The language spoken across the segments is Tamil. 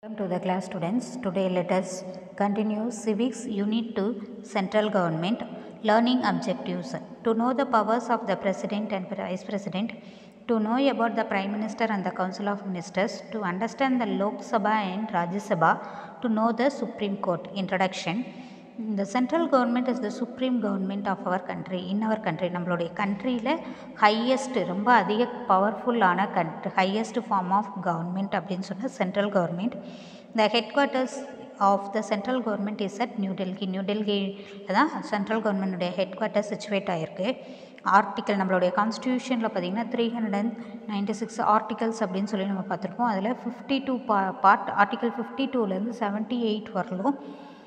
Welcome to the class students. Today let us continue Civics Unit 2 Central Government Learning Objectives. To know the powers of the President and Vice President, to know about the Prime Minister and the Council of Ministers, to understand the Lok Sabha and Rajya Sabha, to know the Supreme Court. Introduction. The central government is the supreme government of our country. In our country, நம்மளுடைய கண்ட்ரியில் ஹையஸ்ட் ரொம்ப அதிக பவர்ஃபுல்லான ஹையஸ்ட் ஃபார்ம் ஆஃப் கவர்மெண்ட் அப்படின்னு சொன்னால் central government. The headquarters of the central government is at New Delhi. New டெல்லியில் தான் சென்ட்ரல் கவர்மெண்ட்டுடைய ஹெட் குவார்ட்டர்ஸ் சிச்சுவேட் ஆகிருக்கு. ஆர்டிக்கல் நம்மளுடைய கான்ஸ்டியூஷனில் பார்த்திங்கன்னா 396 ஆர்டிகல்ஸ் அப்படின்னு சொல்லி நம்ம பார்த்துருப்போம். அதில் 52 பார்ட் ஆர்டிக்கல் 52லேருந்து 78 வரலும்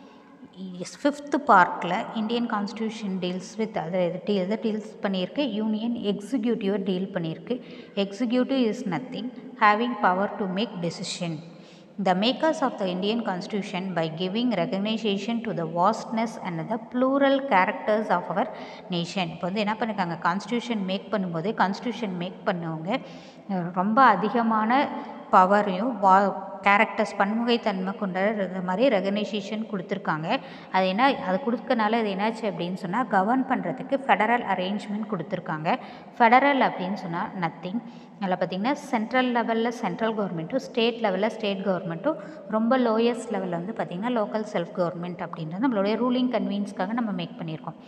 ஃபிஃப்த் பார்ட்டில் இந்தியன் கான்ஸ்டியூஷன் டீல்ஸ் வித் அதை டீல்ஸ் பண்ணியிருக்கு. யூனியன் எக்ஸிக்யூட்டிவை டீல் பண்ணியிருக்கு. Executive is nothing having power to make decision. The makers of the Indian Constitution, by giving recognition to the vastness and the plural characters of our nation. இப்போ வந்து என்ன பண்ணியிருக்காங்க, கான்ஸ்டியூஷன் மேக் பண்ணும்போது கான்ஸ்டியூஷன் மேக் பண்ணவங்க ரொம்ப அதிகமான பவரையும் கேரக்டர்ஸ் பன்முகைத்தன்மை கொண்ட மாதிரி ரெகனைசேஷன் கொடுத்துருக்காங்க. அது கொடுக்கனால அது என்னாச்சு அப்படின்னு சொன்னால் கவர்ன் பண்ணுறதுக்கு ஃபெடரல் அரேஞ்ச்மெண்ட் கொடுத்துருக்காங்க. ஃபெடரல் அப்படின்னு சொன்னால் நத்திங். அதில் பார்த்திங்கன்னா சென்ட்ரல் லெவலில் சென்ட்ரல் கவர்மெண்ட்டும் ஸ்டேட் லெவலில் ஸ்டேட் கவர்மெண்ட்டும் ரொம்ப லோயஸ்ட் லெவலில் வந்து பார்த்திங்கன்னா லோக்கல் செல்ஃப் கவர்மெண்ட் அப்படின்றது நம்மளுடைய ரூலிங் கன்வீனியன்ஸ்க்காக நம்ம மேக் பண்ணியிருக்கோம்.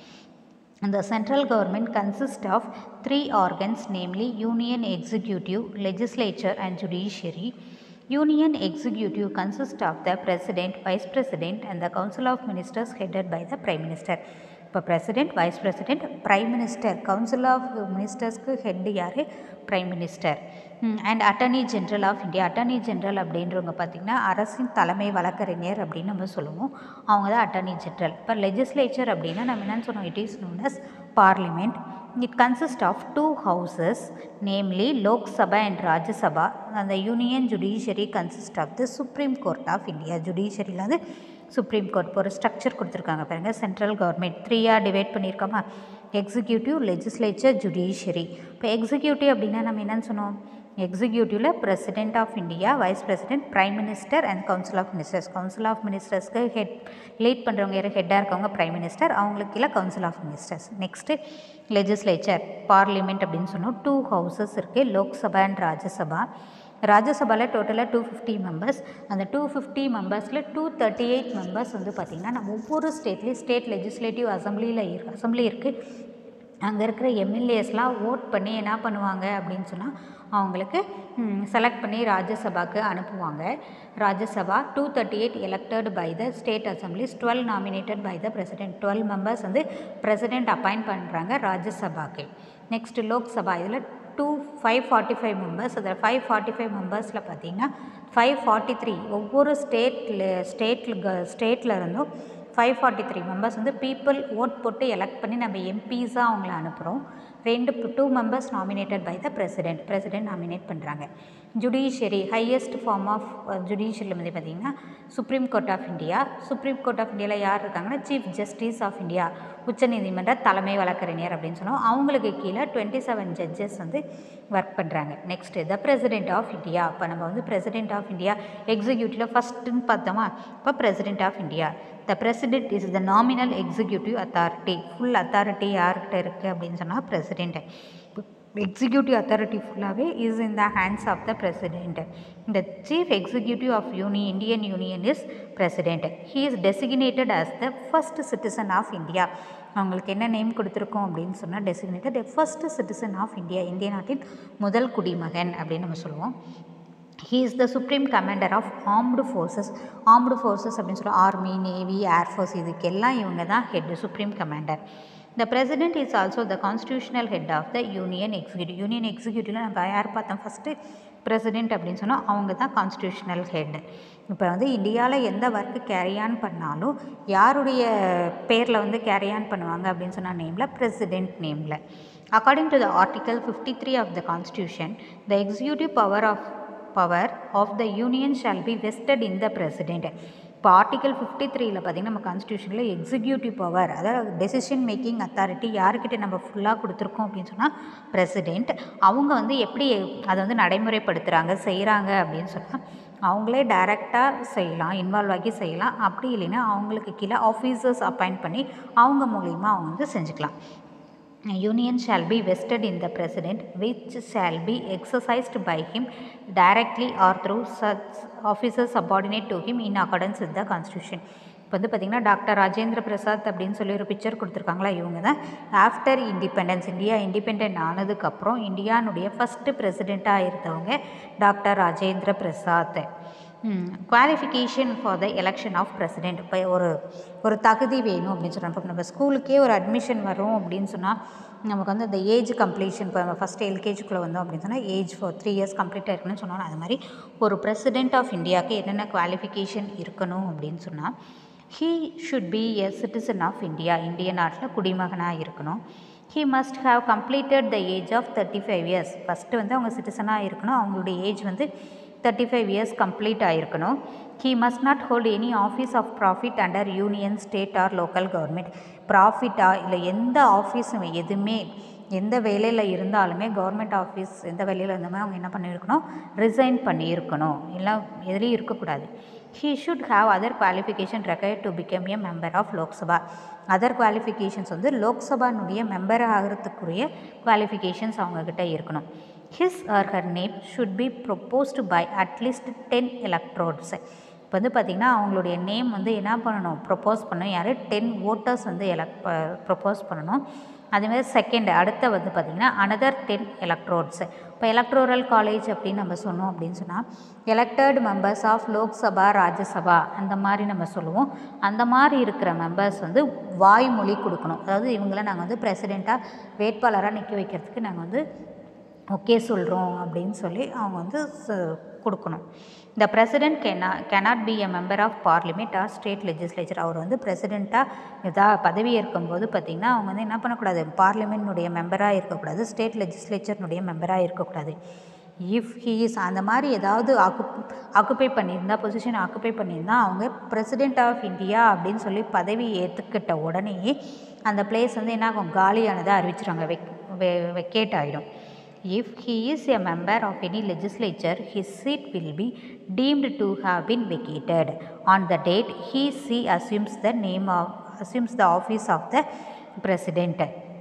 The central government consists of 3 organs, namely Union Executive, Legislature and Judiciary. Union Executive consists of the President, Vice President and the Council of Ministers headed by the Prime Minister. இப்போ President, Vice President, Prime Minister, Council of Ministersக்கு ஹெட் யார், Prime Minister. And attorney general of India. Attorney general அப்படின்றவங்க பார்த்திங்கன்னா அரசின் தலைமை வழக்கறிஞர் அப்படின்னு நம்ம சொல்லுவோம். அவங்க தான் அட்டர்னி ஜென்ரல். இப்போ லெஜிஸ்லேச்சர் அப்படின்னா நம்ம என்னென்னு சொன்னோம், it is known as parliament. It consists of 2 houses, namely Lok Sabha and Rajya Sabha. And the Union Judiciary consists of the Supreme Court of India. Judiciaryல வந்து சுப்ரீம் கோர்ட். இப்போ ஒரு ஸ்ட்ரக்சர் கொடுத்துருக்காங்க பாருங்கள். சென்ட்ரல் கவர்மெண்ட் 3ஆக டிவைட் பண்ணியிருக்கோமா, எக்ஸிக்யூட்டிவ், லெஜிஸ்லேச்சர், ஜுடிஷியரி. இப்போ எக்ஸிக்யூட்டிவ் அப்படின்னா நம்ம என்னென்னு சொன்னோம், எக்ஸிக்யூட்டிவில் president of India, vice president, prime minister and council of ministers. Council of மினிஸ்டர்ஸ்க்கு ஹெட் லீட் பண்ணுறவங்க யார், ஹெட்டாக இருக்கவங்க பிரைம் மினிஸ்டர், அவங்களுக்கு கீழே council of ministers. Next legislature, parliament அப்படின்னு சொன்னோம். 2 ஹவுசஸ் இருக்குது, லோக்சபா அண்ட் ராஜ்யசபா. ராஜ்யசபாவில் டோட்டலாக 250 மெம்பர்ஸ். அந்த 250 மெம்பர்ஸில் 238 மெம்பர்ஸ் வந்து பார்த்திங்கன்னா நம்ம ஒவ்வொரு ஸ்டேட்லேயும் ஸ்டேட் லெஜிஸ்லேட்டிவ் அசம்பிளி இருக்குது. அங்கே இருக்கிற எம்எல்ஏஸ்லாம் ஓட் பண்ணி என்ன பண்ணுவாங்க அப்படின்னு சொன்னால் அவங்களுக்கு செலக்ட் பண்ணி ராஜ்யசபாவுக்கு அனுப்புவாங்க. Rajya Sabha 238 elected by the state assemblies, 12 nominated by the president. 12 members வந்து பிரசிடென்ட் அப்பாயிண்ட் பண்ணுறாங்க ராஜ்யசபாவுக்கு. நெக்ஸ்ட்டு லோக்சபா, இதில் 545 மெம்பர்ஸ். அதில் 545 மெம்பர்ஸில் பார்த்திங்கன்னா 543 ஒவ்வொரு ஸ்டேட்டில் இருந்தும் 543 மெம்பர்ஸ் வந்து பீப்புள் ஓட் போட்டு எலெக்ட் பண்ணி நம்ம எம்பிஸாக அவங்கள அனுப்புகிறோம். 2 members nominated by the president nominate பண்ணுறாங்க. ஜுடிஷியரி, ஹையஸ்ட் ஃபார்ம் ஆஃப் ஜுடிஷியரியில் வந்து பார்த்திங்கன்னா supreme court of India. Supreme court of இந்தியாவில் யார் இருக்காங்கன்னா சீஃப் ஜஸ்டிஸ் ஆஃப் இந்தியா, உச்சநீதிமன்ற தலைமை வழக்கறிஞர் அப்படின்னு சொன்னோம். அவங்களுக்கு கீழே 27 ஜட்ஜஸ் வந்து ஒர்க் பண்ணுறாங்க. Next the president of India. இப்போ நம்ம வந்து பிரசிடென்ட் ஆஃப் இந்தியா எக்ஸிக்யூட்டிவில் ஃபஸ்ட்டுன்னு பார்த்தோமா, இப்போ president of India. The president is the nominal executive authority. Full authority யார்கிட்ட இருக்குது அப்படின்னு சொன்னால் பிரசிடென்ட். எக்ஸிக்யூட்டிவ் அத்தாரிட்டி ஃபுல்லாகவே is in the hands of the president. The chief executive of Indian union is president. He is designated as the first citizen of India. அவங்களுக்கு என்ன நேம் கொடுத்துருக்கோம் அப்படின்னு சொன்னால் designated first citizen of India, இந்திய நாட்டின் முதல் குடிமகன் அப்படின்னு நம்ம சொல்லுவோம். He is the supreme commander of armed forces. Armed forces அப்படின்னு சொல்ல ஆர்மி, நேவி, ஏர்ஃபோர்ஸ், இதுக்கெல்லாம் இவங்க தான் head, supreme commander. The president is also the constitutional head of the union executive. Union எக்ஸிக்யூட்டிவில் நம்ம யார் பார்த்தோம் ஃபஸ்ட்டு, பிரசிடென்ட் அப்படின்னு சொன்னால் அவங்க தான் கான்ஸ்டியூஷனல் ஹெட். இப்போ வந்து இந்தியாவில் எந்த ஒர்க்கு கேரி ஆன் பண்ணாலும் யாருடைய பேரில் வந்து கேரி ஆன் பண்ணுவாங்க அப்படின்னு சொன்னால் நேமில், பிரசிடென்ட் நேமில். According to the article 53 of the constitution, the executive power of the union shall be vested in the president. இப்போ ஆர்டிக்கல் 53ல் பார்த்திங்கன்னா நம்ம கான்ஸ்டியூஷனில் எக்ஸிக்யூட்டிவ் பவர், அதாவது டெசிஷன் மேக்கிங் அத்தாரிட்டி யார்கிட்ட நம்ம ஃபுல்லாக கொடுத்துருக்கோம் அப்படின்னு சொன்னால் பிரசிடெண்ட். அவங்க வந்து எப்படி அதை வந்து நடைமுறைப்படுத்துகிறாங்க செய்கிறாங்க அப்படின்னு சொன்னால் அவங்களே டைரெக்டாக செய்யலாம், இன்வால்வ் ஆகி செய்யலாம். அப்படி இல்லைன்னா அவங்களுக்கு கீழே ஆஃபீஸர்ஸ் அப்பாயிண்ட் பண்ணி அவங்க மூலிமா அவங்க வந்து செஞ்சுக்கலாம். Union shall be vested in the president, which shall be exercised by him directly or through such officers subordinate to him in accordance with the constitution. இப்போ வந்து பார்த்திங்கன்னா டாக்டர் ராஜேந்திர பிரசாத் அப்படின்னு சொல்லி ஒரு பிக்சர் கொடுத்துருக்காங்களா, இவங்க தான் ஆஃப்டர் இண்டிபெண்டன்ஸ், இந்தியா இண்டிபெண்ட் ஆனதுக்கப்புறம் இந்தியானுடைய ஃபஸ்ட்டு பிரசிடெண்ட்டாக இருந்தவங்க doctor Rajendra Prasad. Qualification for the election of president. இப்போ ஒரு தகுதி வேணும் அப்படின்னு சொன்னால், இப்போ நம்ம ஸ்கூலுக்கே ஒரு அட்மிஷன் வரும் அப்படின்னு சொன்னால் நமக்கு வந்து அந்த ஏஜ் கம்ப்ளீஷன், இப்போ நம்ம ஃபஸ்ட்டு எல்கேஜிக்குள்ளே வந்தோம் அப்படின்னு சொன்னால் ஏஜ் 3 இயர்ஸ் கம்ப்ளீட்டாக இருக்குன்னு சொன்னாலும் அது மாதிரி ஒரு பிரசிடெண்ட் ஆஃப் இந்தியாவுக்கு என்னென்ன குவாலிஃபிகேஷன் இருக்கணும் அப்படின்னு சொன்னால், he should be a citizen of India, இந்திய நாட்டில் குடிமகனாக இருக்கணும். he must have completed the age of 35 years. ஃபஸ்ட்டு வந்து அவங்க சிட்டிசனாக இருக்கணும், அவங்களுடைய ஏஜ் வந்து 35 இயர்ஸ் கம்ப்ளீட் ஆகிருக்கணும். he must not hold any office of profit under union, state or local government. ப்ராஃபிட்டாக இல்லை எந்த ஆஃபீஸும் எதுவுமே எந்த வேலையில் இருந்தாலுமே கவர்மெண்ட் ஆஃபீஸ் எந்த வேலையில் இருந்தாலுமே அவங்க என்ன பண்ணியிருக்கணும், ரிசைன் பண்ணியிருக்கணும், இல்லை எதுலேயும் இருக்கக்கூடாது. he should have other qualification required to become a member of Lok Sabha. Other qualifications வந்து லோக்சபானுடைய மெம்பர் ஆகிறதுக்குரிய குவாலிஃபிகேஷன்ஸ் அவங்கக்கிட்ட இருக்கணும். his or her name should be proposed by at least 10 electorates. இப்போ வந்து பார்த்திங்கன்னா அவங்களுடைய நேம் வந்து என்ன பண்ணணும், ப்ரொப்போஸ் பண்ணணும். யார்? 10 voters வந்து ப்ரொப்போஸ் பண்ணணும். அதேமாதிரி செகண்ட் அடுத்த வந்து பார்த்திங்கன்னா அனதர் 10 electorates. இப்போ எலக்ட்ரோரல் காலேஜ் அப்படின்னு நம்ம சொன்னோம் அப்படின்னு சொன்னால் elected members of Lok Sabha, Rajya Sabha அந்த மாதிரி நம்ம சொல்லுவோம். அந்த மாதிரி இருக்கிற மெம்பர்ஸ் வந்து வாய்மொழி கொடுக்கணும். அதாவது இவங்கள நாங்கள் வந்து பிரசிடெண்ட்டாக வேட்பாளராக நிற்க வைக்கிறதுக்கு நாங்கள் வந்து ஓகே சொல்கிறோம் அப்படின்னு சொல்லி அவங்க வந்து கொடுக்கணும். The president cannot be a member of parliament or state legislature. அவர் வந்து பிரசிடெண்ட்டாக பதவி ஏற்கும்போது பார்த்திங்கன்னா அவங்க வந்து என்ன பண்ணக்கூடாது, பார்லிமெண்ட்னுடைய மெம்பராக இருக்கக்கூடாது, ஸ்டேட் லெஜிஸ்லேச்சர்னுடைய மெம்பராக இருக்கக்கூடாது. இஃப் ஹீ இஸ் அந்த மாதிரி ஏதாவது ஆக்குப்பை பண்ணியிருந்தா, பொசிஷன் ஆக்குப்பை பண்ணியிருந்தா அவங்க பிரசிடெண்ட் ஆஃப் இந்தியா அப்படின்னு சொல்லி பதவி ஏற்றுக்கிட்ட உடனேயே அந்த பிளேஸ் வந்து என்ன ஆகும், காலியானதாக அறிவிச்சிடுவாங்க, வெக்கேட் ஆகிடும். If he is a member of any legislature, his seat will be deemed to have been vacated on the date she assumes the office of the president.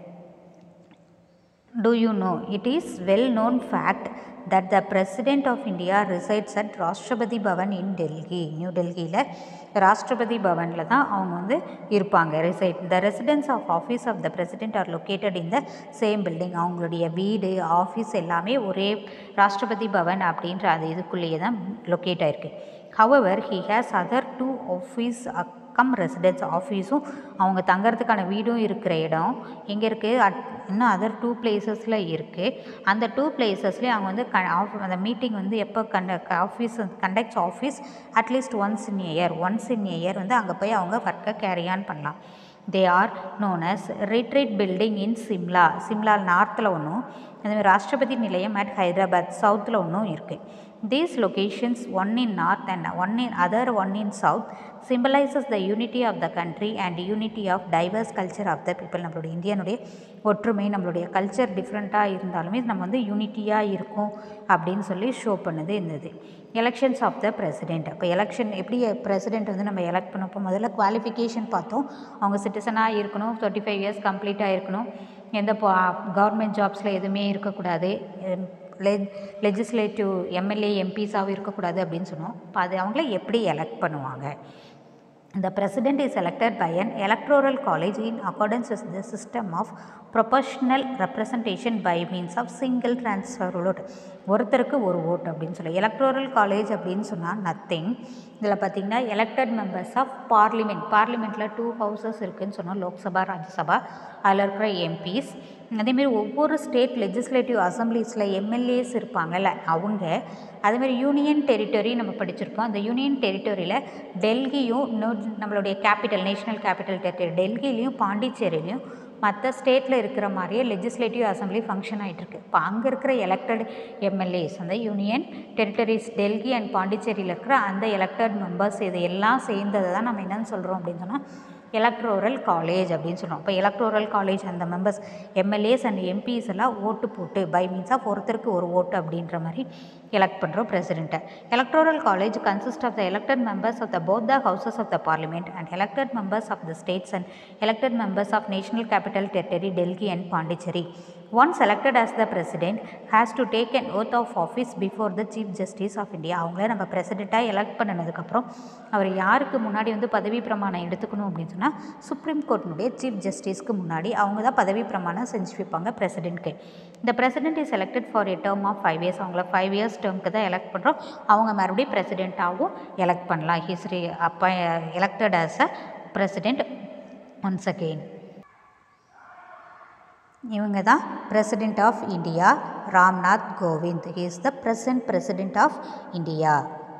Do you know? It is well known fact that the President of India resides at Rashtrapati Bhavan in Delhi. New Delhiயில் ராஷ்டிரபதி பவனில் தான் அவங்க வந்து இருப்பாங்க. The residence of office of the president are located in the same building. அவங்களுடைய வீடு, ஆஃபீஸ் எல்லாமே ஒரே ராஷ்டிரபதி பவன் அப்படின்ற அது இதுக்குள்ளேயே தான் லொக்கேட் ஆகிருக்கு. However, he has other 2 office residence ஆஃபீஸும் அவங்க தங்கிறதுக்கான வீடும் இருக்கிற இடம் எங்கே இருக்குது, இன்னும் அதர் 2 பிளேசஸில் இருக்குது. அந்த 2 பிளேசஸ்லேயே அவங்க வந்து அந்த மீட்டிங் வந்து எப்போ conducts office at least once in year வந்து அங்கே போய் அவங்க ஒர்க்கை கேரி ஆன் பண்ணலாம். They are known as retreat building in Simla நார்த்தில் ஒன்றும், அதுமாதிரி ராஷ்டிரபதி நிலையம் அட் ஹைதராபாத் சவுத்தில் ஒன்றும் இருக்குது. These locations, one in north and one in south, symbolizes the unity of the country and unity of diverse culture of the people. நம்மளுடைய இந்தியனுடைய ஒற்றுமை, நம்மளுடைய கல்ச்சர் டிஃப்ரெண்ட்டாக இருந்தாலுமே நம்ம வந்து யூனிட்டியாக இருக்கும் அப்படின்னு சொல்லி ஷோ பண்ணுது இருந்தது. Elections of the president. அப்போ எலெக்ஷன் எப்படி பிரசிடெண்ட் வந்து நம்ம எலெக்ட் பண்ணப்போ முதல்ல குவாலிஃபிகேஷன் பார்த்தோம். அவங்க சிட்டிசனாக இருக்கணும், 35 இயர்ஸ் கம்ப்ளீட்டாக இருக்கணும், எந்த கவர்மெண்ட் ஜாப்ஸில் எதுவுமே இருக்கக்கூடாது, லெஜிஸ்லேட்டிவ் எம்எல்ஏ எம்பிஸாகவும் இருக்கக்கூடாது அப்படின்னு சொன்னோம். இப்போ அது அவங்கள எப்படி எலெக்ட் பண்ணுவாங்க? The president is elected by an electoral college in accordance with the system of proportional representation by means of single transfer vote. ஒருத்தருக்கு ஒரு ஓட் அப்படின்னு சொல்லி எலக்ட்ரோரல் காலேஜ் அப்படின்னு சொன்னால் நத்திங். இதில் பார்த்திங்கன்னா எலெக்டட் மெம்பர்ஸ் ஆஃப் பார்லிமெண்ட்டில் 2 ஹவுசஸ் இருக்குதுன்னு சொன்னால் லோக்சபா, ராஜ்யசபா, அதில் இருக்கிற எம்பிஸ். அதேமாரி ஒவ்வொரு ஸ்டேட் லெஜிஸ்லேட்டிவ் அசம்பிளிஸில் எம்எல்ஏஸ் இருப்பாங்கள்ல அவங்க. அதேமாதிரி யூனியன் டெரிட்டரி நம்ம படிச்சிருப்போம். அந்த யூனியன் டெரிட்டரியில் டெல்லியும் நம்மளுடைய கேபிட்டல், நேஷ்னல் கேபிட்டல் டெரிட்டரி டெல்லியிலையும் பாண்டிச்சேரியிலையும் மற்ற ஸ்டேட்டில் இருக்கிற மாதிரியே லெஜிஸ்லேட்டிவ் அசம்பிளி ஃபங்க்ஷன் ஆகிட்டுருக்கு. இப்போ அங்கே இருக்கிற எலெக்டட் எம்எல்ஏஸ் அந்த யூனியன் டெரிட்டரிஸ் டெல்லி அண்ட் பாண்டிச்சேரியில் இருக்கிற அந்த எலெக்டட் மெம்பர்ஸ் இது எல்லாம் சேர்ந்ததை தான் நம்ம என்னென்னு சொல்கிறோம் அப்படின்னு சொன்னால் எலக்ட்ரோரல் காலேஜ் அப்படின்னு சொல்கிறோம். இப்போ எலக்ட்ரோரல் காலேஜ் அந்த மெம்பர்ஸ் எம்எல்ஏஸ் அண்ட் எம்பிஸ் எல்லாம் ஓட்டு போட்டு பை மீன்ஸ் ஆஃப் ஒருத்தருக்கு ஒரு ஓட்டு அப்படின்ற மாதிரி எலெக்ட் பண்ணுறோம் பிரசிடெண்ட்டை. Electoral college consist of the elected members of the both the houses of the parliament and elected members of the states and elected members of national capital territory Delhi and Pondicherry. Once elected as the president has to take an oath of office before the chief justice of India. அவங்கள நம்ம பிரசிடெண்ட்டாக எலெக்ட் பண்ணினதுக்கப்புறம் அவர் யாருக்கு முன்னாடி வந்து பதவி பிரமாணம் எடுத்துக்கணும் அப்படின்னு சொன்னால் சுப்ரீம் கோர்ட்டினுடைய சீஃப் ஜஸ்டிஸ்க்கு முன்னாடி அவங்க தான் பதவி பிரமாணம் செஞ்சு வைப்பாங்க பிரசிடெண்ட்க்கு. இந்த president is elected for a term of 5 years. அவங்கள 5 years டேர்முக்கு தான் எலெக்ட் பண்ணுறோம். அவங்க மறுபடியும் பிரசிடெண்ட்டாகவும் எலெக்ட் பண்ணலாம். ஹிஸ்ரி elected as a president once again. இவங்க தான் president of India Ramnath Kovind. He is the present president of India.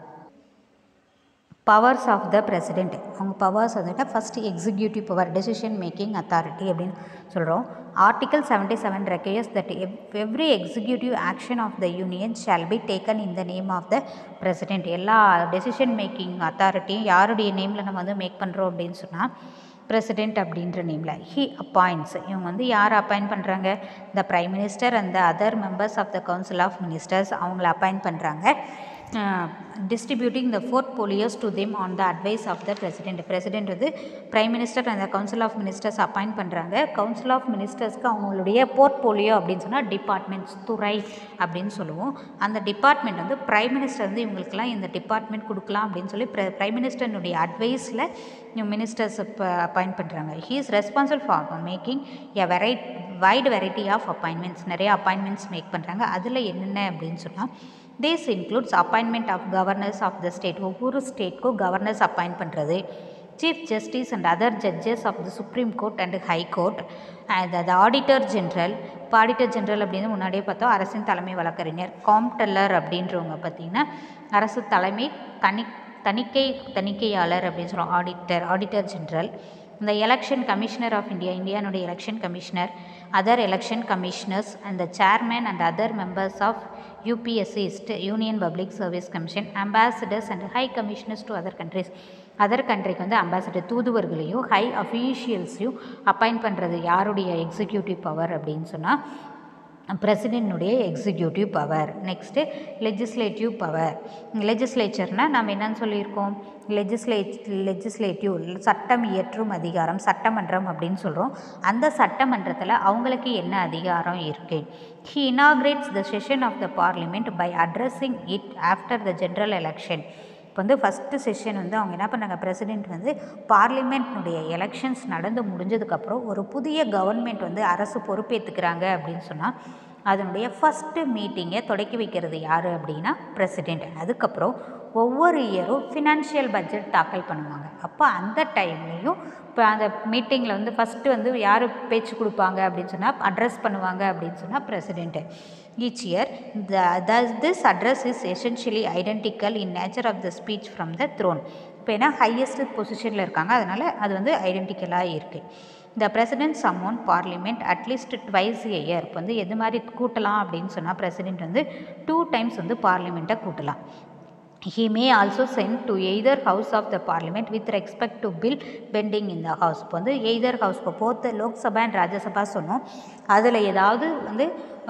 Powers of the president. அவங்க பவர்ஸ் வந்துட்டு first executive power, decision making authority அப்படின்னு சொல்கிறோம். Article 77 requires that every executive action of the union shall be taken in the name of the president. எல்லா டெசிஷன் மேக்கிங் அத்தாரிட்டியும் யாருடைய நேமில் நம்ம வந்து மேக் பண்ணுறோம் அப்படின்னு சொன்னால் பிரசிடெண்ட் அப்படின்ற நேமில். He appoints. இவங்க வந்து யார் அப்பாயிண்ட் பண்ணுறாங்க? The prime minister and the other members of the council of ministers அவங்கள அப்பாயிண்ட் பண்ணுறாங்க. Distributing the portfolios to them on the advice of the president. President வந்து prime minister and the council of ministers appoint பண்ணுறாங்க. கவுன்சில் ஆஃப் மினிஸ்டர்ஸ்க்கு அவங்களுடைய போர்ட்ஃபோலியோ அப்படின்னு சொன்னால் டிபார்ட்மெண்ட்ஸ், துறை அப்படின்னு சொல்லுவோம். அந்த டிபார்ட்மெண்ட் வந்து பிரைம் மினிஸ்டர் வந்து இவங்களுக்கெல்லாம் இந்த டிபார்ட்மெண்ட் கொடுக்கலாம் அப்படின்னு சொல்லி பிரைம் மினிஸ்டர்னுடைய அட்வைஸில் மினிஸ்டர்ஸ் அப்பாயிண்ட் பண்ணுறாங்க. He is responsible for making a wide variety of appointments. நிறைய அப்பாயின்மெண்ட்ஸ் மேக் பண்ணுறாங்க. அதில் என்னென்ன அப்படின்னு சொன்னால் this includes appointment of governors of the state. ஒவ்வொரு ஸ்டேட்க்கும் கவர்னர்ஸ் அப்பாயிண்ட் பண்ணுறது, chief justice and other judges of the supreme court and high court, அது ஆடிட்டர் ஜென்ரல். இப்போ ஆடிட்டர் ஜென்ரல் அப்படின்னு முன்னாடியே பார்த்தோம், அரசின் தலைமை வழக்கறிஞர். காம்ப்டல்லர் அப்படின்றவங்க பார்த்திங்கன்னா அரசு தலைமை தணிக்கையாளர் அப்படின்னு சொல்கிறோம். Auditor general. இந்த எலெக்ஷன் கமிஷனர் ஆஃப் இந்தியானுடைய election commissioner, other election commissioners and the chairman and other members of UPSC union public service commission, ambassadors and high commissioners to other countries. Other கண்ட்ரிக்கு வந்து அம்பாசிடர் தூதுவர்களையும் ஹை அஃபீஷியல்ஸையும் அப்பாயிண்ட் பண்ணுறது யாருடைய எக்ஸிக்யூட்டிவ் பவர் அப்படின்னு சொன்னால் பிரசிடெண்ட்னுடைய executive power. Next legislative power. லெஜிஸ்லேச்சர்னால் நம்ம என்னன்னு சொல்லியிருக்கோம்? லெஜிஸ்லேட்டிவ் சட்டம் இயற்றும் அதிகாரம், சட்டமன்றம் அப்படின்னு சொல்கிறோம். அந்த சட்டமன்றத்தில் அவங்களுக்கு என்ன அதிகாரம் இருக்குது? He inaugurates the session of the parliament by addressing it after the general election. இப்போ வந்து ஃபஸ்ட்டு செஷன் வந்து அவங்க என்ன பண்ணாங்க? பிரசிடெண்ட் வந்து பார்லிமெண்ட்னுடைய எலெக்ஷன்ஸ் நடந்து முடிஞ்சதுக்கப்புறம் ஒரு புதிய கவர்மெண்ட் வந்து அரசு பொறுப்பேற்றுக்கிறாங்க அப்படின்னு சொன்னால் அதனுடைய ஃபஸ்ட்டு மீட்டிங்கை தொடக்கி வைக்கிறது யார் அப்படின்னா பிரசிடெண்ட். அதுக்கப்புறம் ஒவ்வொரு இயரும் ஃபினான்ஷியல் பட்ஜெட் தாக்கல் பண்ணுவாங்க. அப்போ அந்த டைம்லேயும் இப்போ அந்த மீட்டிங்கில் வந்து ஃபஸ்ட்டு வந்து யார் பேச்சு கொடுப்பாங்க அப்படின்னு சொன்னால் அட்ரஸ் பண்ணுவாங்க அப்படின்னு சொன்னால் president. Each year, this address is essentially identical in nature of the speech from the throne. இப்போ ஏன்னா ஹையஸ்ட் பொசிஷனில் இருக்காங்க, அதனால் அது வந்து ஐடென்டிக்கலாக இருக்குது. இந்த president summon parliament at least twice a year. இப்போ வந்து எது மாதிரி கூட்டலாம் அப்படின்னு சொன்னால் பிரசிடெண்ட் வந்து 2 times வந்து பார்லிமெண்ட்டை கூட்டலாம். He may also send to either house of the parliament with respect to bill pending in the house. இப்போ வந்து either house, இப்போ போத்த லோக்சபா அண்ட் ராஜ்யசபா சொன்னோம். அதில் ஏதாவது வந்து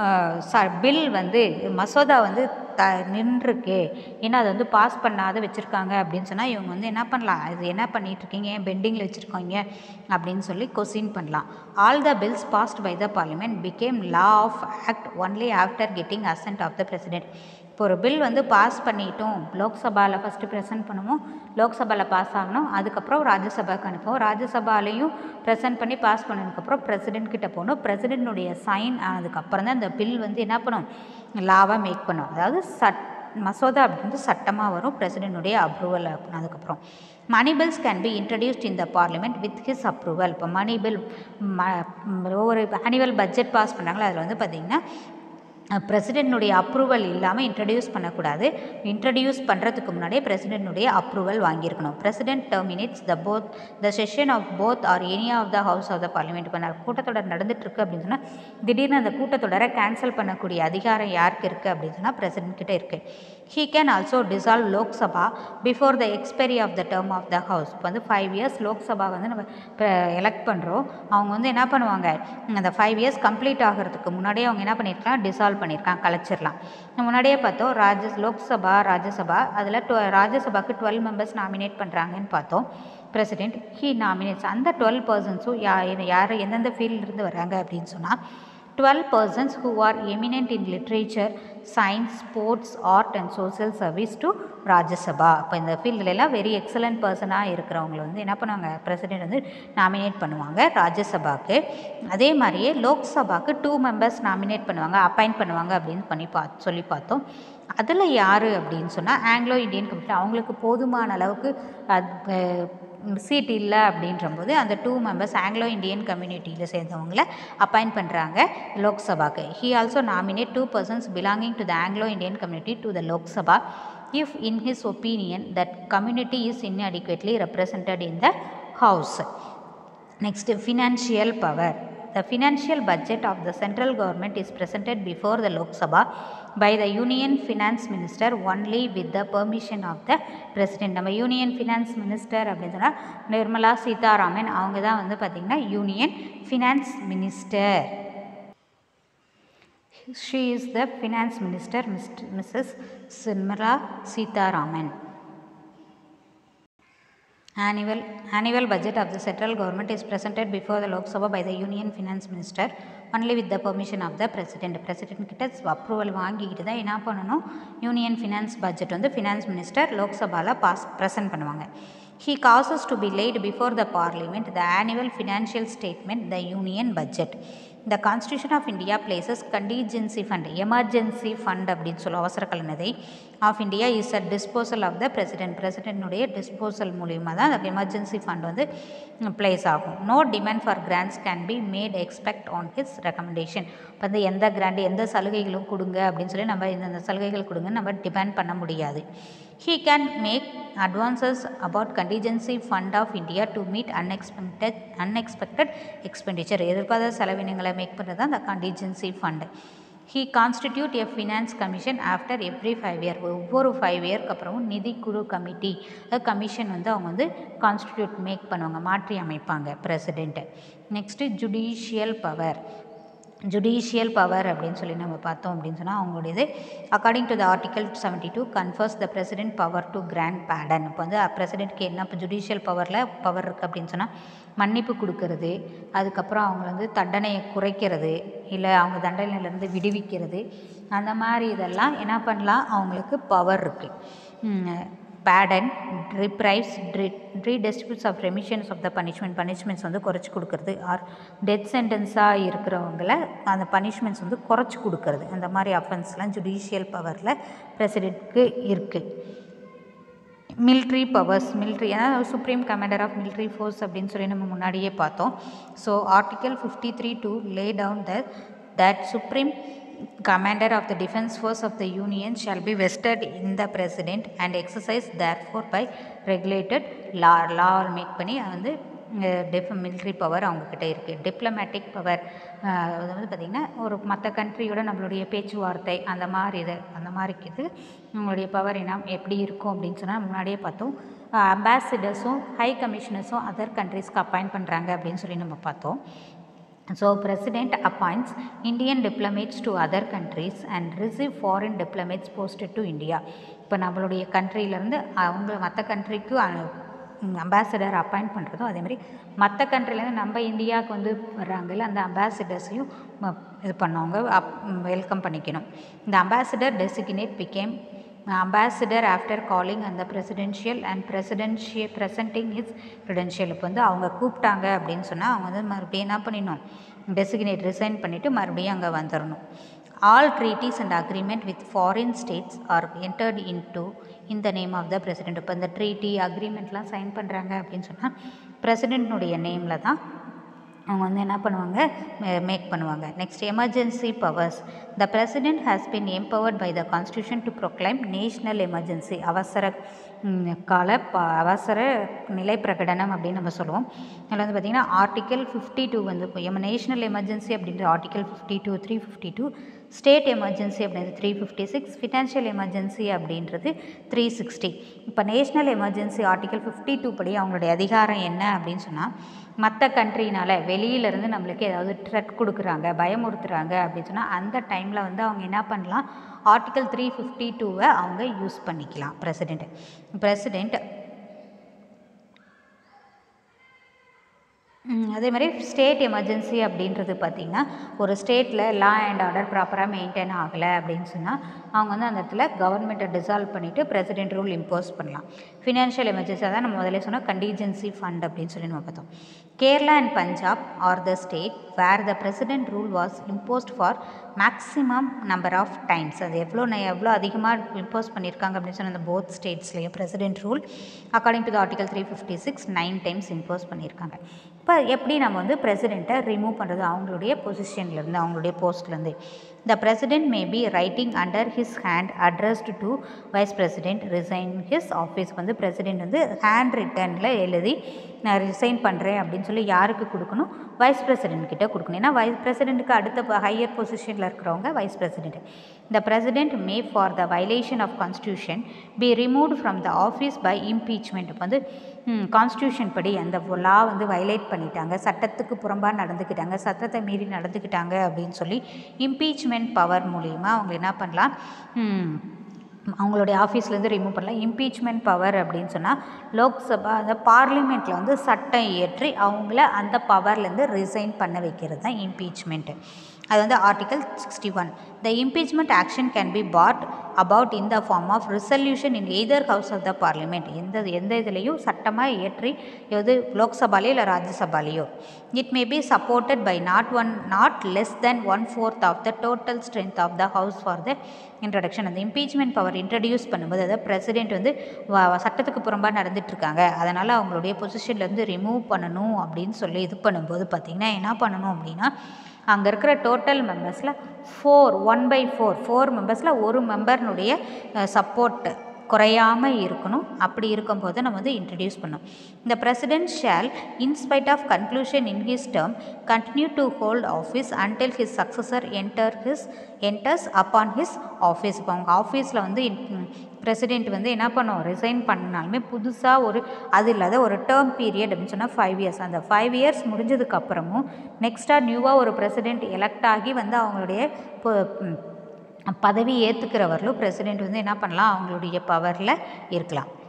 பில் வந்து மசோதா வந்து நின்றுருக்கு, ஏன்னா அதை வந்து பாஸ் பண்ணாத வச்சுருக்காங்க அப்படின்னு சொன்னால் இவங்க வந்து என்ன பண்ணலாம்? இது என்ன பண்ணிகிட்ருக்கீங்க, ஏன் பெண்டிங்கில் வச்சுருக்கீங்க அப்படின்னு சொல்லி கொஸ்டின் பண்ணலாம். All the bills passed by the parliament become law of act only after getting assent of the president. இப்போ ஒரு பில் வந்து பாஸ் பண்ணிட்டோம், லோக்சபாவில் ஃபஸ்ட்டு ப்ரெசென்ட் பண்ணுவோம், லோக்சபாவில் பாஸ் ஆகணும், அதுக்கப்புறம் ராஜ்யசபாவுக்கு அனுப்புவோம், ராஜ்யசபாலையும் ப்ரெசென்ட் பண்ணி பாஸ் பண்ணதுக்கப்புறம் பிரசிடெண்ட் கிட்ட போகணும். பிரசிடெண்ட்னுடைய சைன் ஆனதுக்கப்புறம் தான் இந்த பில் வந்து என்ன பண்ணும்? லாவாக மேக் பண்ணும். அதாவது மசோதா அப்படின்றது சட்டமாக வரும் பிரசிடெண்ட்னுடைய அப்ரூவல் அதுக்கப்புறம். Money bills can be introduced in the parliament with his approval. இப்போ மணி பில் ஒவ்வொரு ஆனுவல் பட்ஜெட் பாஸ் பண்ணுறாங்களோ அதில் வந்து பார்த்திங்கன்னா பிரசிடென்ட்னுடைய அப்ரூவல் இல்லாமல் இன்ட்ரடியூஸ் பண்ணக்கூடாது. இன்ட்ரடியூஸ் பண்ணுறதுக்கு முன்னாடியே பிரசிடென்ட்னுடைய அப்ரூவல் வாங்கியிருக்கணும். President terminates the session of both or any of the house of the parliament. இப்போ கூட்டத்தொடர் நடந்துட்டுருக்கு அப்படின்னு சொன்னால் திடீர்னு அந்த கூட்டத்தொடரை கேன்சல் பண்ணக்கூடிய அதிகாரம் யாருக்கு இருக்குது அப்படின்னு சொன்னால் பிரசிடென்ட் கிட்டே இருக்குது. He can also dissolve Lok Sabha before the expiry of the term of the house. இப்போ வந்து 5 years லோக் சபா வந்து நம்ம இப்போ எலெக்ட் பண்ணுறோம். அவங்க வந்து என்ன பண்ணுவாங்க, அந்த 5 years கம்ப்ளீட் ஆகிறதுக்கு முன்னாடியே அவங்க என்ன பண்ணியிருக்கலாம், டிசால்வ் பண்ணியிருக்காங்க, கலைச்சிடலாம். முன்னாடியே பார்த்தோம் லோக்சபா ராஜ்யசபா, அதில் ராஜ்யசபாவுக்கு 12 மெம்பர்ஸ் நாமினேட் பண்ணுறாங்கன்னு பார்த்தோம். பிரசிடென்ட் ஹீ நாமினேட்ஸ் அந்த 12 பர்சன்ஸும் யார் எந்தெந்த ஃபீல்டிலிருந்து வராங்க அப்படின்னு சொன்னால் 12 persons who are eminent in literature, science, sports, art and social service to Rajya Sabha. இப்போ இந்த ஃபீல்டுலலாம் வெரி எக்ஸலண்ட் பர்சனாக இருக்கிறவங்களை வந்து என்ன பண்ணுவாங்க, பிரசிடென்ட் வந்து நாமினேட் பண்ணுவாங்க ராஜ்யசபாவுக்கு. அதே மாதிரியே லோக்சபாவுக்கு 2 மெம்பர்ஸ் நாமினேட் பண்ணுவாங்க, அப்பாயிண்ட் பண்ணுவாங்க அப்படின்னு சொல்லி பார்த்தோம். அதில் யார் அப்படின்னு சொன்னால் ஆங்கிலோ இந்தியன் கமிட்டி. அவங்களுக்கு போதுமான அளவுக்கு சீட் இல்லை அப்படின்றபோது அந்த 2 மெம்பர்ஸ் ஆங்கிலோ இந்தியன் கம்யூனிட்டியில் சேர்ந்தவங்கள அப்பாயிண்ட் பண்ணுறாங்க லோக்சபாக்கு. He also nominate 2 persons belonging to the Anglo Indian community to the Lok Sabha if in his opinion that community is inadequately represented in the house. Next, financial power. The financial budget of the central government is presented before the Lok Sabha by the Union Finance Minister only with the permission of the President. நம்ம யூனியன் ஃபினான்ஸ் மினிஸ்டர் அப்படின்னு சொன்னால் நிர்மலா சீதாராமன், அவங்க தான் வந்து பார்த்திங்கன்னா union finance minister. She is the finance minister, Mrs. Nirmala Sitharaman. Annual budget of the central government is presented before the Lok Sabha by the Union Finance Minister only with the permission of the President. President கிட்ட அப்ரூவல் வாங்கிக்கிட்டு தான் என்ன பண்ணணும், யூனியன் ஃபினான்ஸ் பட்ஜெட் வந்து ஃபினான்ஸ் மினிஸ்டர் லோக் சபாவில் ப்ரெசென்ட் பண்ணுவாங்க. He causes to be laid before the Parliament the annual financial statement, the Union budget. The Constitution of India places contingency fund, emergency fund அப்படின்னு சொல்ல அவசரகால நிதி of India is at disposal of the பிரசிடென்ட்னுடைய டிஸ்போசல் மூலியமாக தான் அந்த எமர்ஜென்சி ஃபண்ட் வந்து பிளேஸ் ஆகும். No demand for grants can be made expect on his recommendation. இப்போ வந்து எந்த கிராண்ட் எந்த சலுகைகளும் கொடுங்க அப்படின்னு சொல்லி நம்ம இந்த சலுகைகள் கொடுங்கன்னு நம்ம டிபெண்ட் பண்ண முடியாது. He can make advances about contingency fund of India to meet unexpected expenditure. எதிர்பாராத செலவினங்களை மேக் பண்ணுறது தான் அந்த contingency fund. He constitute a finance commission after every 5 years. ஒவ்வொரு 5 இயர்க்கு அப்புறமும் நிதிக்குழு கமிட்டி கமிஷன் வந்து அவங்க வந்து கான்ஸ்டிடியூட் மேக் பண்ணுவாங்க, மாற்றி அமைப்பாங்க பிரசிடென்ட். நெக்ஸ்ட்டு ஜுடிஷியல் பவர் அப்படின்னு சொல்லி நம்ம பார்த்தோம் அப்படின்னு சொன்னால் அவங்களுடையது according to the article 72 confers the president power to grant pardon. இப்போ வந்து பிரசிடென்ட்க்கு என்ன இப்போ ஜுடிஷியல் பவர் இருக்குது அப்படின்னு சொன்னால் மன்னிப்பு கொடுக்கறது, அதுக்கப்புறம் அவங்கள வந்து தண்டனையை குறைக்கிறது, இல்லை அவங்க தண்டனையிலேருந்து விடுவிக்கிறது, அந்த மாதிரி இதெல்லாம் என்ன பண்ணலாம், அவங்களுக்கு பவர் இருக்குது. Pardon reprieves redistributes of remissions of the punishments வந்து குறைச்சி கொடுக்கறது, ஆர் டெத் சென்டென்ஸாக இருக்கிறவங்கள அந்த பனிஷ்மெண்ட்ஸ் வந்து குறைச்சி கொடுக்கறது, அந்த மாதிரி அஃபென்ஸ்லாம் ஜுடிஷியல் பவரில் பிரசிடென்ட்க்கு இருக்குது. மிலிட்ரி பவர்ஸ், ஏன்னா supreme commander of military force அப்படின்னு சொல்லி நம்ம முன்னாடியே பார்த்தோம். So article 53 to lay down that supreme commander of the defense force of the union shall be vested in the president and exercised therefore by regulated law make பண்ணி வந்து மிலிட்ரி பவர் அவங்கக்கிட்ட இருக்குது. டிப்ளமேட்டிக் பவர் அது வந்து பார்த்திங்கன்னா ஒரு மற்ற கண்ட்ரியோட நம்மளுடைய பேச்சுவார்த்தை அந்த மாதிரிக்கு நம்மளுடைய பவர் எப்படி இருக்கும் அப்படின்னு சொன்னால் முன்னாடியே பார்த்தோம். அம்பாசிடர்ஸும் ஹை கமிஷனர்ஸும் அதர் கண்ட்ரீஸ்க்கு அப்பாயிண்ட் பண்ணுறாங்க அப்படின்னு சொல்லி நம்ம பார்த்தோம். So, President appoints Indian diplomats to other countries and receive foreign diplomats posted to India. இப்போ நம்மளுடைய கண்ட்ரியிலேருந்து அவங்க மற்ற கண்ட்ரிக்கு அம்பாசிடர் அப்பாயிண்ட் பண்ணுறதும் அதேமாதிரி மற்ற கண்ட்ரிலேருந்து நம்ம இந்தியாவுக்கு வந்து வர்றாங்கல்ல அந்த அம்பாசிடர்ஸையும் இது பண்ணவங்க வெல்கம் பண்ணிக்கணும். இந்த ambassador designate become ambassador after calling on the presidential and presenting his credential. இப்போ வந்து அவங்க கூப்பிட்டாங்க அப்படின்னு சொன்னால் அவங்க வந்து மறுபடியும் என்ன பண்ணிடணும், டெசிக்னேட் ரிசைன் பண்ணிவிட்டு மறுபடியும் அங்கே வந்துடணும். All treaties and agreement with foreign states are entered into in the name of the president. இப்போ இந்த ட்ரீட்டி அக்ரிமெண்ட்லாம் சைன் பண்ணுறாங்க அப்படின்னு சொன்னால் பிரசிடென்ட்னுடைய நேமில் தான் அவங்க வந்து என்ன பண்ணுவாங்க, மேக் பண்ணுவாங்க. Next emergency powers. The president has been empowered by the constitution to proclaim national emergency. அவசர நிலை பிரகடனம் அப்படின்னு நம்ம சொல்லுவோம். அதில் வந்து பார்த்திங்கன்னா ஆர்டிக்கல் 52 வந்து நேஷ்னல் எமர்ஜென்சி அப்படின்ற ஆர்டிக்கல் 52, 352, ஸ்டேட் எமர்ஜென்சி அப்படின்றது 356, ஃபினான்ஷியல் எமர்ஜென்சி அப்படின்றது 360. இப்போ நேஷ்னல் எமர்ஜென்சி ஆர்டிக்கல் 52 படி அவங்களுடைய அதிகாரம் என்ன அப்படின்னு சொன்னால், மற்ற கண்ட்ரினால் வெளியிலேருந்து நம்மளுக்கு ஏதாவது த்ரெட் கொடுக்குறாங்க, பயமுறுத்துகிறாங்க அப்படின்னு சொன்னால் அந்த டைமில் வந்து அவங்க என்ன பண்ணலாம், ஆர்டிக்கல் 352 அவங்க யூஸ் பண்ணிக்கலாம். பிரசிடெண்ட் அதே மாதிரி ஸ்டேட் எமர்ஜென்சி அப்படின்றது பார்த்திங்கன்னா, ஒரு ஸ்டேட்டில் லா அண்ட் ஆர்டர் ப்ராப்பராக மெயின்டைன் ஆகலை அப்படின்னு சொன்னால் அவங்க வந்து அந்த இடத்துல கவர்மெண்ட்டை டிசால்வ் பண்ணிவிட்டு பிரசிடென்ட் ரூல் இம்போஸ் பண்ணலாம். ஃபினான்ஷியல் எமர்ஜென்சி அதான் நம்ம முதல்ல சொன்னால் கண்டிஜென்சி ஃபண்ட் அப்படின்னு சொல்லி நம்ம பார்த்தோம். Kerala and Punjab are the state where the president rule was imposed for maximum number of times. அது எவ்வளோ அதிகமாக இம்போஸ் பண்ணியிருக்காங்க அப்படின்னு சொன்னால் அந்த போத் ஸ்டேட்ஸ்லேயும் president rule according to the article 356 9 times impose பண்ணியிருக்காங்க. இப்போ எப்படி நம்ம வந்து பிரசிடெண்ட்டை ரிமூவ் பண்ணுறது, அவங்களுடைய பொசிஷன்லேருந்து, அவங்களுடைய போஸ்ட்லேருந்து. The president may be writing under his hand addressed to vice president resign his office. வந்து பிரசிடென்ட் வந்து ஹேண்ட் ரிட்டனில் எழுதி நான் ரிசைன் பண்ணுறேன் அப்படின்னு சொல்லி யாருக்கு கொடுக்கணும், வைஸ் பிரசிடென்ட் கிட்ட கொடுக்கணும். ஏன்னா வைஸ் பிரசிடென்ட்டுக்கு அடுத்த ஹையர் பொசிஷனில் இருக்கிறவங்க vice president. The president may for the violation of constitution be removed from the office by impeachment. வந்து கான்ஸ்டியூஷன் படி அந்த லா வந்து வயலேட் பண்ணிட்டாங்க, சட்டத்துக்கு புறம்பாக நடந்துக்கிட்டாங்க, சட்டத்தை மீறி நடந்துக்கிட்டாங்க அப்படின்னு சொல்லி இம்பீச்மெண்ட் பவர் மூலிமா அவங்க என்ன பண்ணலாம், அவங்களுடைய ஆஃபீஸ்லேருந்து ரிமூவ் பண்ணலாம். இம்பீச்மெண்ட் பவர் அப்படின்னு சொன்னால் லோக்சபா அந்த பார்லிமெண்ட்டில் வந்து சட்டம் இயற்றி அவங்கள அந்த பவர்லேருந்து ரிசைன் பண்ண வைக்கிறது தான் இம்பீச்மெண்ட்டு. அது வந்து article 61. The impeachment action can be brought about in the form of resolution in either house of the parliament. எந்த இதுலேயும் சட்டமாக இயற்றி எது லோக்சபாலேயோ இல்லை ராஜ்யசபாலேயோ. It may be supported by not less than 1/4 of the total strength of the house for the introduction. அந்த இம்பீச்மெண்ட் பவர் இன்ட்ரடியூஸ் பண்ணும்போது அதாவது பிரசிடென்ட் வந்து சட்டத்துக்கு புறம்பாக நடந்துகிட்ருக்காங்க, அதனால் அவங்களுடைய பொசிஷன்லேருந்து ரிமூவ் பண்ணணும் அப்படின்னு சொல்லி இது பண்ணும்போது பார்த்திங்கன்னா என்ன பண்ணணும் அப்படின்னா, அங்கே இருக்கிற டோட்டல் மெம்பர்ஸில் 4 மெம்பர்ஸில் ஒரு மெம்பர்னுடைய சப்போர்ட் குறையாமல் இருக்கணும். அப்படி இருக்கும்போது நம்ம வந்து இன்ட்ரடியூஸ் பண்ணோம். இந்த president shall in spite of conclusion in his term continue to hold office until his successor enters upon his office. இப்போ அவங்க ஆஃபீஸில் வந்து பிரசிடென்ட் வந்து என்ன பண்ணுவோம், ரிசைன் பண்ணாலுமே புதுசாக அது இல்லாத ஒரு டேர்ம் பீரியட் அப்படின்னு சொன்னால் 5 years. அந்த 5 years முடிஞ்சதுக்கப்புறமும் நெக்ஸ்ட்டாக நியூவாக ஒரு பிரசிடென்ட் எலெக்ட் ஆகி வந்து அவங்களுடைய பதவி ஏற்றுக்கிறவர்களும் பிரசிடென்ட் வந்து என்ன பண்ணலாம், அவங்களுடைய பவரில் இருக்கலாம்.